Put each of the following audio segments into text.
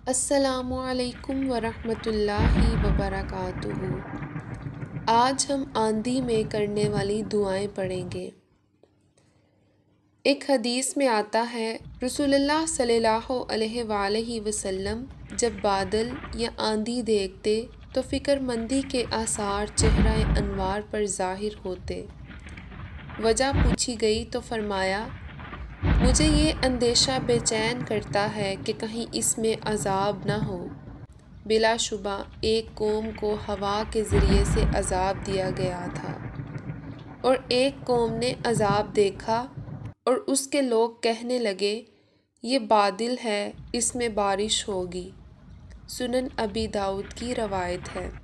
السلام علیکم ورحمۃ اللہ وبرکاتہ۔ آج ہم آندھی میں کرنے والی دعائیں پڑھیں گے۔ ایک حدیث میں آتا ہے رسول اللہ صلی اللہ علیہ وآلہ وسلم جب بادل یا آندھی دیکھتے تو فکر مندی کے آثار چہرہ انوار پر ظاہر ہوتے۔ وجہ پوچھی گئی تو فرمایا، مجھے یہ اندیشہ بے چین کرتا ہے کہ کہیں اس میں عذاب نہ ہو۔ بلا شبہ ایک قوم کو ہوا کے ذریعے سے عذاب دیا گیا تھا، اور ایک قوم نے عذاب دیکھا اور اس کے لوگ کہنے لگے، یہ بادل ہے، اس میں بارش ہوگی۔ سنن ابی داؤد کی روایت ہے۔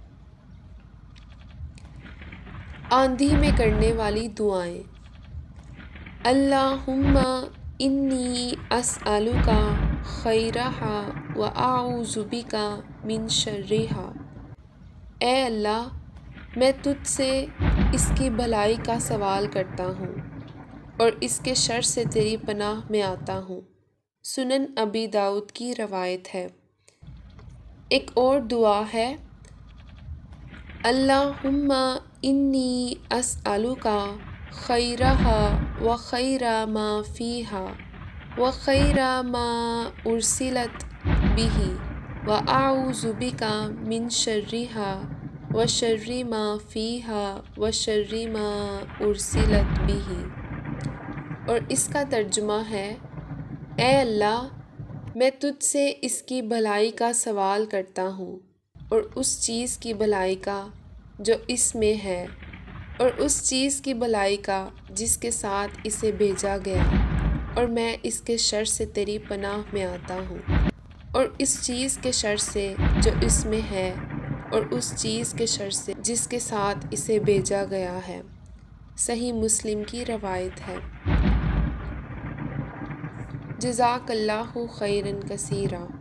آندھی میں کرنے والی دعائیں: اللہم انی اسألک خیرہا واعوذ بک من شرہا۔ اے اللہ، میں تجھ سے اس کی بھلائی کا سوال کرتا ہوں اور اس کے شر سے تیری پناہ میں آتا ہوں۔ سنن ابی داؤد کی روایت ہے۔ ایک اور دعا ہے، اللہم انی اسألک خیرہا وخیر ما فیہا وخیر ما ارسلت بہ واعوذ بک من شرہا وشر ما فیہا وشر ما ارسلت بہ۔ اور اس کا ترجمہ ہے، اے اللہ، میں تجھ سے اس کی بھلائی کا سوال کرتا ہوں اور اس چیز کی بھلائی کا جو اس میں ہے، اور اس چیز کی بھلائی کا جس کے ساتھ اسے بھیجا گیا، اور میں اس کے شر سے تیری پناہ میں آتا ہوں، اور اس چیز کے شر سے جو اس میں ہے، اور اس چیز کے شر سے جس کے ساتھ اسے بھیجا گیا ہے۔ صحیح مسلم کی روایت ہے۔ جزاک اللہ خیرا کثیرا۔